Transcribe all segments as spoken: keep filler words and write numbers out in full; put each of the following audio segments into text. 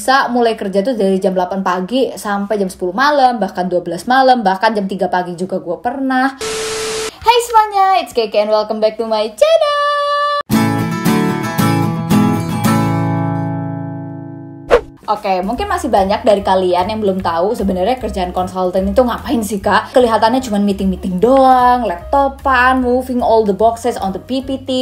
bisa mulai kerja tuh dari jam delapan pagi sampai jam sepuluh malam, bahkan dua belas malam, bahkan jam tiga pagi juga gue pernah. Hai semuanya, it's Keke and welcome back to my channel. Oke, mungkin masih banyak dari kalian yang belum tahu sebenarnya kerjaan konsultan itu ngapain sih kak? Kelihatannya cuma meeting-meeting doang, laptopan, moving all the boxes on the P P T.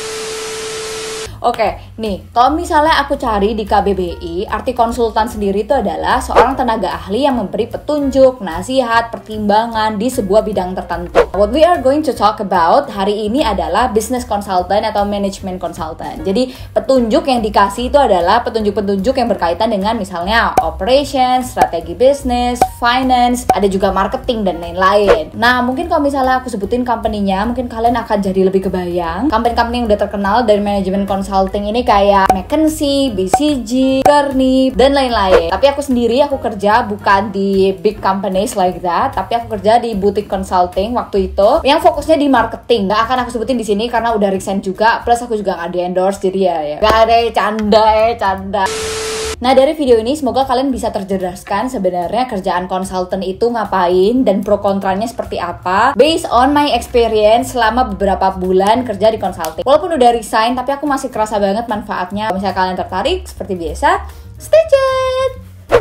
Oke, nih, kalau misalnya aku cari di K B B I, arti konsultan sendiri itu adalah seorang tenaga ahli yang memberi petunjuk, nasihat, pertimbangan di sebuah bidang tertentu. What we are going to talk about hari ini adalah business consultant atau management consultant. Jadi, petunjuk yang dikasih itu adalah petunjuk-petunjuk yang berkaitan dengan misalnya operations, strategi bisnis, finance, ada juga marketing dan lain-lain. Nah, mungkin kalau misalnya aku sebutin company-nya, mungkin kalian akan jadi lebih kebayang. Company-company yang udah terkenal dari management consulting Consulting ini kayak McKinsey, B C G, Kearney, dan lain-lain. Tapi aku sendiri, aku kerja bukan di big companies like that, tapi aku kerja di boutique consulting waktu itu, yang fokusnya di marketing. Gak akan aku sebutin di sini karena udah resign juga, plus aku juga gak di endorse, jadi ya, ya. Gak ada canda, eh, canda. Nah, dari video ini semoga kalian bisa tercerdaskan sebenarnya kerjaan konsultan itu ngapain dan pro kontranya seperti apa based on my experience selama beberapa bulan kerja di consulting. Walaupun udah resign, tapi aku masih kerasa banget manfaatnya. Kalau misalnya kalian tertarik, seperti biasa, stay tuned!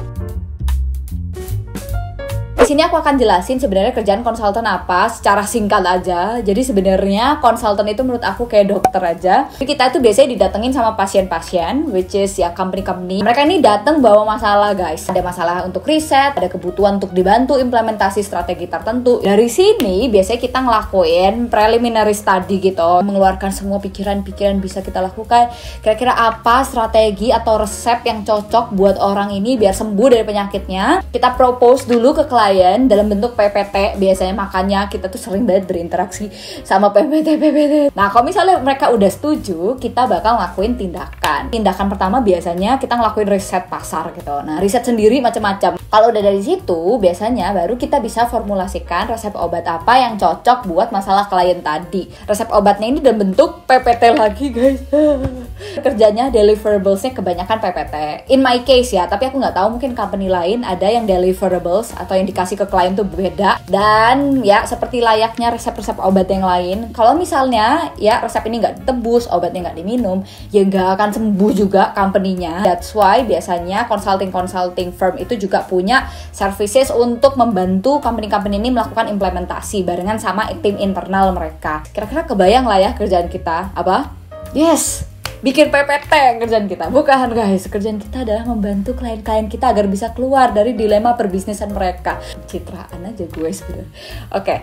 Di sini aku akan jelasin sebenarnya kerjaan konsultan apa secara singkat aja. Jadi sebenarnya konsultan itu menurut aku kayak dokter aja. Jadi kita itu biasanya didatengin sama pasien-pasien, which is ya company-company. Mereka ini datang bawa masalah guys. Ada masalah untuk riset, ada kebutuhan untuk dibantu implementasi strategi tertentu. Dari sini biasanya kita ngelakuin preliminary study gitu, mengeluarkan semua pikiran-pikiran bisa kita lakukan. Kira-kira apa strategi atau resep yang cocok buat orang ini biar sembuh dari penyakitnya. Kita propose dulu ke klien dalam bentuk P P T, biasanya makanya kita tuh sering banget berinteraksi sama P P T P P T. Nah, kalau misalnya mereka udah setuju, kita bakal ngelakuin tindakan. Tindakan pertama biasanya kita ngelakuin riset pasar gitu. Nah, riset sendiri macam-macam. Kalau udah dari situ, biasanya baru kita bisa formulasikan resep obat apa yang cocok buat masalah klien tadi. Resep obatnya ini dalam bentuk P P T lagi, guys. Kerjanya deliverables-nya kebanyakan P P T. In my case ya, tapi aku nggak tahu mungkin company lain ada yang deliverables atau yang dikasih ke klien tuh beda. Dan ya seperti layaknya resep-resep obat yang lain, kalau misalnya ya resep ini nggak ditebus, obatnya nggak diminum, ya nggak akan sembuh juga company-nya. That's why biasanya consulting-consulting firm itu juga punya services untuk membantu company-company ini melakukan implementasi barengan sama tim internal mereka. Kira-kira kebayang lah ya kerjaan kita apa? Yes! Bikin P P T kerjaan kita. Bukan guys, kerjaan kita adalah membantu klien-klien kita agar bisa keluar dari dilema perbisnisan mereka. Citraan aja gue sebenarnya. Oke. Okay.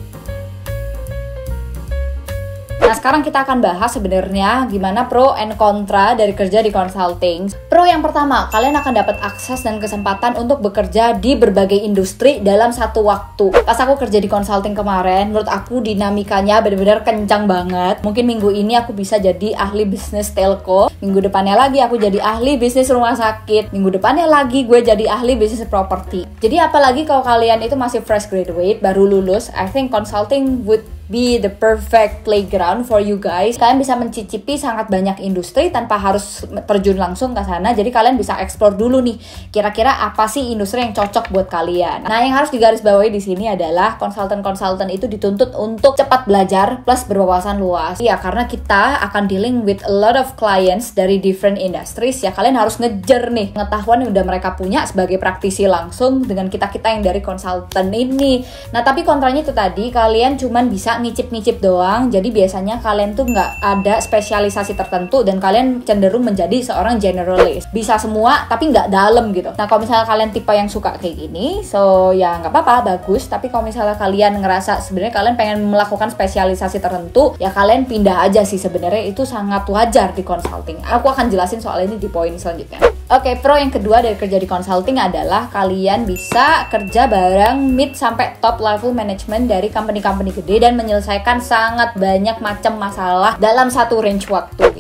Nah, sekarang kita akan bahas sebenarnya gimana pro and kontra dari kerja di consulting. Pro yang pertama, kalian akan dapat akses dan kesempatan untuk bekerja di berbagai industri dalam satu waktu. Pas aku kerja di consulting kemarin, menurut aku dinamikanya benar-benar kencang banget. Mungkin minggu ini aku bisa jadi ahli bisnis telco, minggu depannya lagi aku jadi ahli bisnis rumah sakit, minggu depannya lagi gue jadi ahli bisnis properti. Jadi apalagi kalau kalian itu masih fresh graduate, baru lulus, I think consulting would be the perfect playground for you guys. Kalian bisa mencicipi sangat banyak industri tanpa harus terjun langsung ke sana. Jadi kalian bisa explore dulu nih, kira-kira apa sih industri yang cocok buat kalian. Nah, yang harus digarisbawahi di sini adalah konsultan-konsultan itu dituntut untuk cepat belajar plus berwawasan luas. Ya, karena kita akan dealing with a lot of clients dari different industries. Ya, kalian harus ngejar nih pengetahuan yang udah mereka punya sebagai praktisi langsung dengan kita-kita yang dari konsultan ini. Nah, tapi kontranya itu tadi, kalian cuman bisa ngicip-ngicip doang. Jadi biasanya kalian tuh nggak ada spesialisasi tertentu dan kalian cenderung menjadi seorang generalist. Bisa semua tapi nggak dalam gitu. Nah, kalau misalnya kalian tipe yang suka kayak gini, so ya nggak apa-apa, bagus. Tapi kalau misalnya kalian ngerasa sebenarnya kalian pengen melakukan spesialisasi tertentu, ya kalian pindah aja sih, sebenarnya itu sangat wajar di consulting. Aku akan jelasin soal ini di poin selanjutnya. Oke, okay, pro yang kedua dari kerja di consulting adalah kalian bisa kerja bareng mid sampai top level management dari company-company gede dan menyelesaikan sangat banyak macam masalah dalam satu range waktu gitu.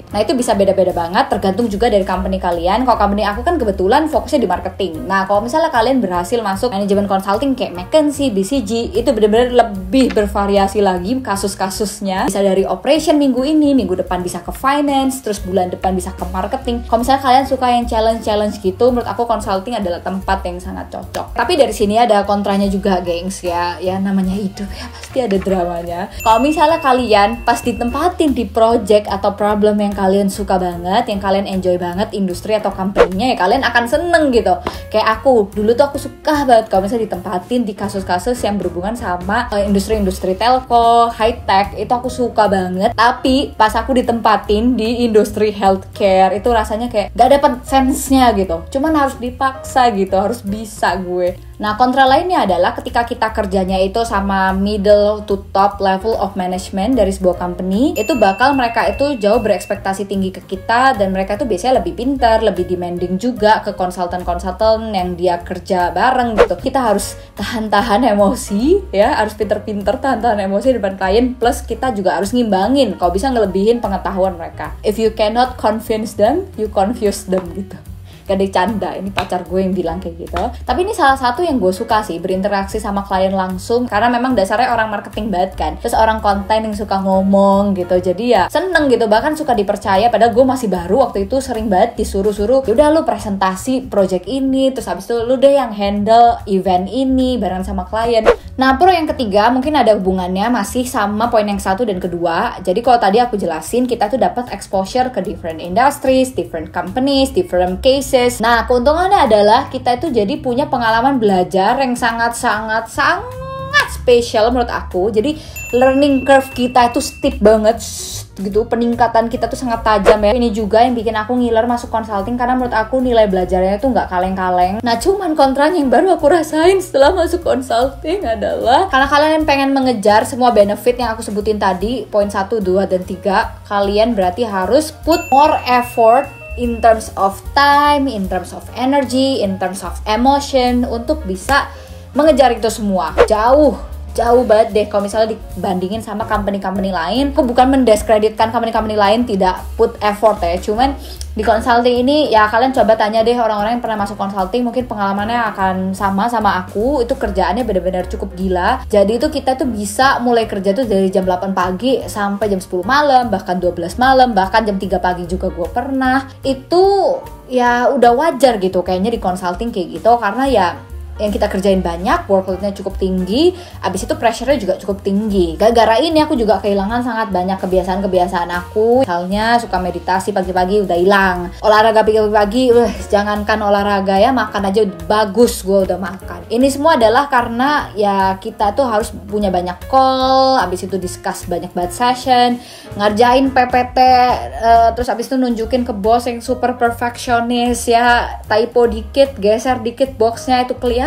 Nah itu bisa beda-beda banget, tergantung juga dari company kalian. Kalau company aku kan kebetulan fokusnya di marketing. Nah kalau misalnya kalian berhasil masuk manajemen consulting kayak McKinsey, B C G, itu benar-benar lebih bervariasi lagi kasus-kasusnya. Bisa dari operation minggu ini, minggu depan bisa ke finance, terus bulan depan bisa ke marketing. Kalau misalnya kalian suka yang challenge-challenge gitu, menurut aku consulting adalah tempat yang sangat cocok. Tapi dari sini ada kontranya juga, gengs ya. Ya namanya hidup ya, pasti ada dramanya. Kalau misalnya kalian pas ditempatin di project atau problem yang kalian suka banget, yang kalian enjoy banget industri atau company-nya, ya kalian akan seneng gitu. Kayak aku, dulu tuh aku suka banget kalau misalnya ditempatin di kasus-kasus yang berhubungan sama uh, industri-industri telco, high tech, itu aku suka banget. Tapi pas aku ditempatin di industri healthcare, itu rasanya kayak gak dapet sense-nya gitu. Cuman harus dipaksa gitu, harus bisa gue. Nah, kontra lainnya adalah ketika kita kerjanya itu sama middle to top level of management dari sebuah company, itu bakal mereka itu jauh berekspektasi tinggi ke kita, dan mereka itu biasanya lebih pintar, lebih demanding juga ke konsultan-konsultan yang dia kerja bareng gitu. Kita harus tahan-tahan emosi, ya, harus pinter-pinter tahan-tahan emosi di depan klien, plus kita juga harus ngimbangin, kalau bisa ngelebihin pengetahuan mereka. If you cannot convince them, you confuse them gitu. Gak ada canda, ini pacar gue yang bilang kayak gitu. Tapi ini salah satu yang gue suka sih, berinteraksi sama klien langsung, karena memang dasarnya orang marketing banget kan, terus orang konten yang suka ngomong gitu, jadi ya seneng gitu, bahkan suka dipercaya. Padahal gue masih baru waktu itu, sering banget disuruh-suruh, yaudah lu presentasi project ini, terus habis itu lu deh yang handle event ini bareng sama klien. Nah pro yang ketiga mungkin ada hubungannya masih sama poin yang satu dan kedua. Jadi kalau tadi aku jelasin, kita tuh dapat exposure ke different industries, different companies, different cases. Nah, keuntungannya adalah kita itu jadi punya pengalaman belajar yang sangat-sangat sangat spesial menurut aku. Jadi learning curve kita itu steep banget gitu, peningkatan kita tuh sangat tajam ya. Ini juga yang bikin aku ngiler masuk consulting, karena menurut aku nilai belajarnya tuh nggak kaleng-kaleng. Nah cuman kontranya yang baru aku rasain setelah masuk consulting adalah, karena kalian pengen mengejar semua benefit yang aku sebutin tadi, poin satu, dua, dan tiga, kalian berarti harus put more effort in terms of time, in terms of energy, in terms of emotion, untuk bisa mengejar itu semua. Jauh jauh banget deh kalau misalnya dibandingin sama company-company lain. Aku bukan mendiskreditkan company-company lain tidak put effort ya, cuman di consulting ini ya kalian coba tanya deh orang-orang yang pernah masuk consulting, mungkin pengalamannya akan sama sama aku. Itu kerjaannya benar-benar cukup gila. Jadi itu kita tuh bisa mulai kerja tuh dari jam delapan pagi sampai jam sepuluh malam, bahkan dua belas malam, bahkan jam tiga pagi juga gue pernah. Itu ya udah wajar gitu kayaknya di consulting kayak gitu, karena ya yang kita kerjain banyak, workload-nya cukup tinggi, abis itu pressure-nya juga cukup tinggi. Gara-gara ini aku juga kehilangan sangat banyak kebiasaan-kebiasaan aku. Misalnya suka meditasi pagi-pagi udah hilang. Olahraga pagi-pagi, uh, jangankan olahraga ya, makan aja bagus gue udah makan. Ini semua adalah karena ya kita tuh harus punya banyak call, abis itu discuss banyak banget session, ngerjain P P T, uh, terus abis itu nunjukin ke bos yang super perfectionist ya, typo dikit, geser dikit boxnya itu kelihatan.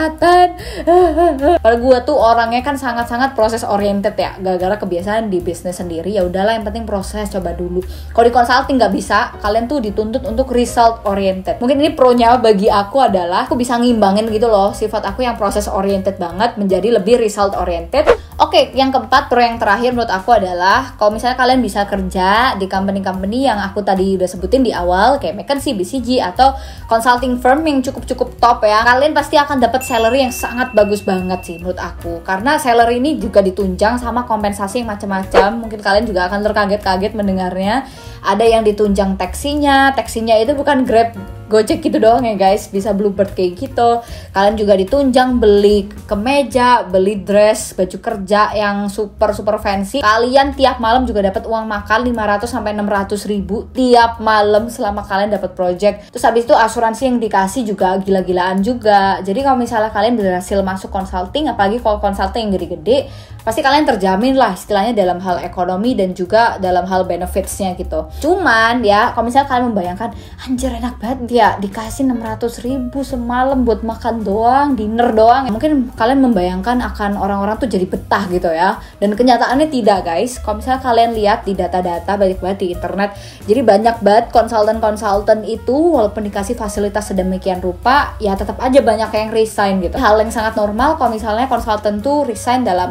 Kalau gue tuh orangnya kan sangat-sangat proses oriented ya, gara-gara kebiasaan di bisnis sendiri. Ya udahlah, yang penting proses, coba dulu. Kalau di consulting nggak bisa, kalian tuh dituntut untuk result oriented. Mungkin ini pro-nya bagi aku adalah aku bisa ngimbangin gitu loh sifat aku yang proses oriented banget menjadi lebih result oriented. Oke, yang keempat, pro yang terakhir menurut aku adalah kalau misalnya kalian bisa kerja di company-company yang aku tadi udah sebutin di awal, kayak McKinsey, B C G, atau consulting firm yang cukup-cukup top ya, kalian pasti akan dapat salary yang sangat bagus banget sih menurut aku. Karena salary ini juga ditunjang sama kompensasi yang macam-macam. Mungkin kalian juga akan terkaget-kaget mendengarnya. Ada yang ditunjang taksinya, taksinya itu bukan Grab, Gojek gitu doang ya guys, bisa Bluebird kayak gitu. Kalian juga ditunjang beli kemeja, beli dress, baju kerja yang super super fancy. Kalian tiap malam juga dapat uang makan lima ratus sampai enam ratus ribu tiap malam selama kalian dapat project. Terus habis itu asuransi yang dikasih juga gila-gilaan juga. Jadi kalau misalnya kalian berhasil masuk consulting, apalagi kalau consulting yang gede-gede, pasti kalian terjamin lah istilahnya dalam hal ekonomi dan juga dalam hal benefitsnya gitu. Cuman ya kalau misalnya kalian membayangkan, anjir enak banget ya dikasih enam ratus ribu semalam buat makan doang, dinner doang, mungkin kalian membayangkan akan orang-orang tuh jadi betah gitu ya. Dan kenyataannya tidak guys. Kalau misalnya kalian lihat di data-data banyak banget di internet, jadi banyak banget konsultan-konsultan itu walaupun dikasih fasilitas sedemikian rupa, ya tetap aja banyak yang resign gitu. Hal yang sangat normal kalau misalnya konsultan tuh resign dalam tiga bulan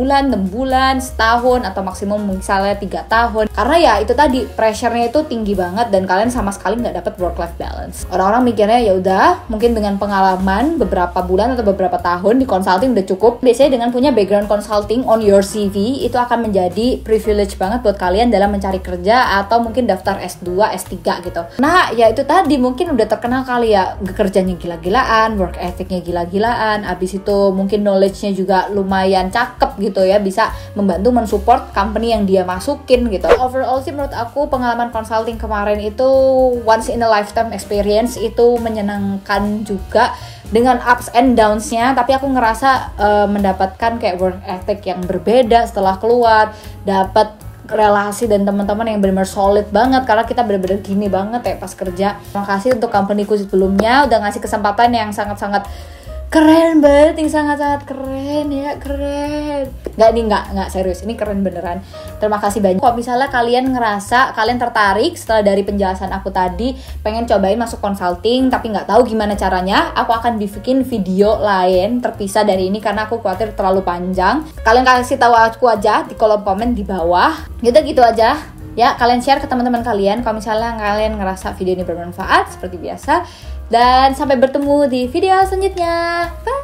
bulan, enam bulan, setahun, atau maksimum misalnya tiga tahun. Karena ya itu tadi, pressure-nya itu tinggi banget dan kalian sama sekali nggak dapat work life balance. Orang-orang mikirnya ya udah, mungkin dengan pengalaman beberapa bulan atau beberapa tahun di consulting udah cukup. Biasanya dengan punya background consulting on your C V itu akan menjadi privilege banget buat kalian dalam mencari kerja atau mungkin daftar S dua, S tiga gitu. Nah, ya itu tadi mungkin udah terkenal kali ya, kerjanya gila-gilaan, work ethicnya gila-gilaan, abis itu mungkin knowledge-nya juga lumayan cakep gitu ya, bisa membantu mensupport company yang dia masukin gitu. Overall sih menurut aku pengalaman consulting kemarin itu once in a lifetime experience, itu menyenangkan juga dengan ups and downs-nya, tapi aku ngerasa uh, mendapatkan kayak work ethic yang berbeda setelah keluar, dapat relasi dan teman-teman yang benar-benar solid banget karena kita benar-benar gini banget ya pas kerja. Terima kasih untuk companyku sebelumnya udah ngasih kesempatan yang sangat-sangat keren banget, yang sangat-sangat keren ya, keren. Nggak nih, nggak, nggak serius, ini keren beneran. Terima kasih banyak. Kalau misalnya kalian ngerasa, kalian tertarik setelah dari penjelasan aku tadi, pengen cobain masuk consulting, tapi nggak tahu gimana caranya, aku akan bikin video lain terpisah dari ini karena aku khawatir terlalu panjang. Kalian kasih tahu aku aja di kolom komen di bawah. Yaudah gitu aja. Ya, kalian share ke teman-teman kalian kalau misalnya kalian ngerasa video ini bermanfaat seperti biasa. Dan sampai bertemu di video selanjutnya. Bye!